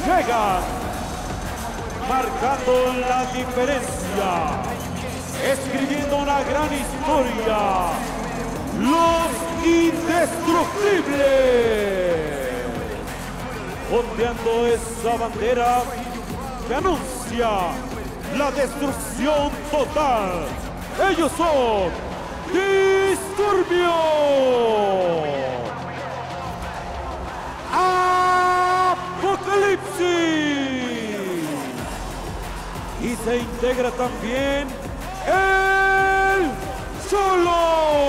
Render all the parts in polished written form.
llegan marcando la diferencia, escribiendo una gran historia, los indestructibles, ondeando esa bandera que anuncia la destrucción total. Ellos son Disturbio, Apocalipsis, y se integra también el Cholo,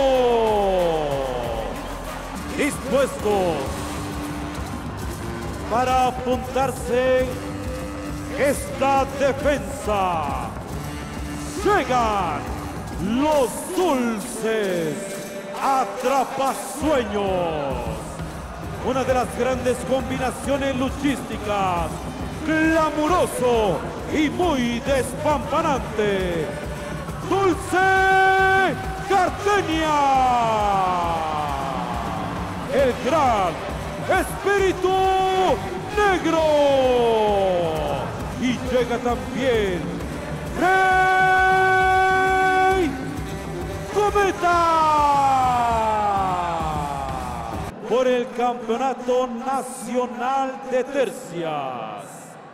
dispuestos para apuntarse esta defensa. Llegan los dulces atrapasueños, una de las grandes combinaciones luchísticas, glamuroso y muy despampanante. Dulce Gardenia, el gran espíritu negro, y llega también Rey Cometa por el Campeonato Nacional de Tercias.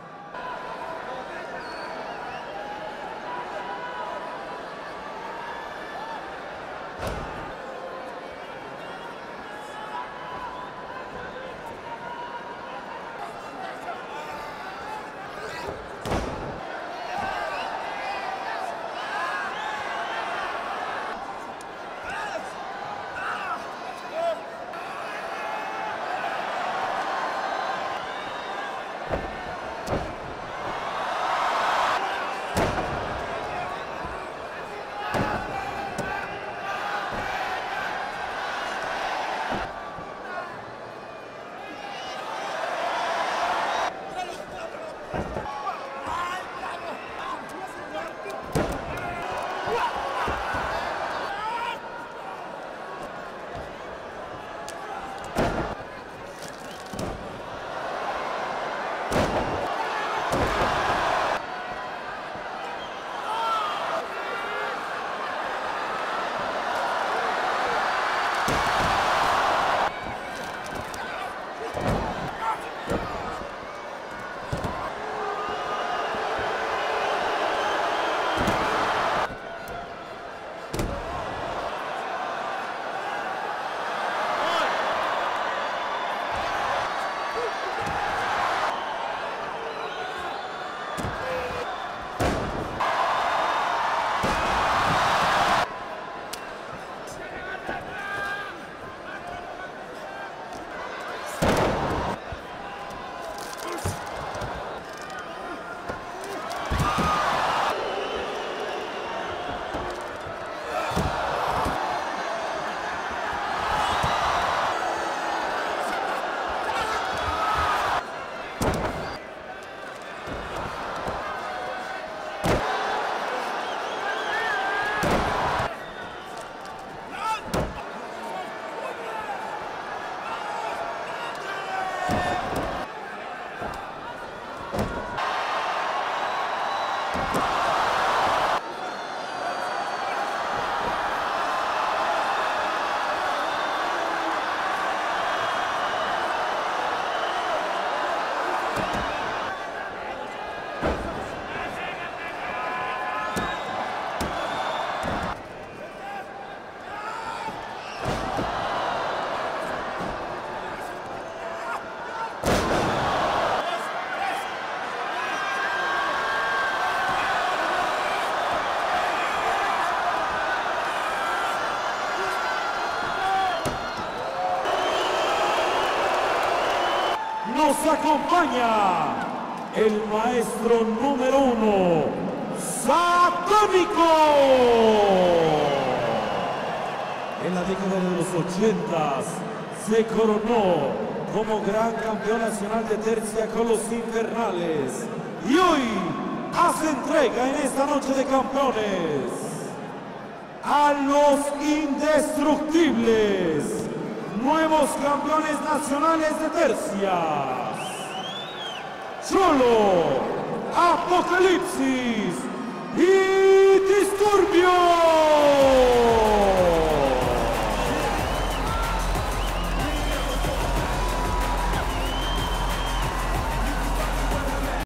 Nos acompaña el maestro número 1, Satánico. En la década de los 80s se coronó como gran campeón nacional de tercia con los Infernales y hoy hace entrega en esta noche de campeones a los Indestructibles, nuevos campeones nacionales de tercias. Cholo, Apocalipsis y Disturbio.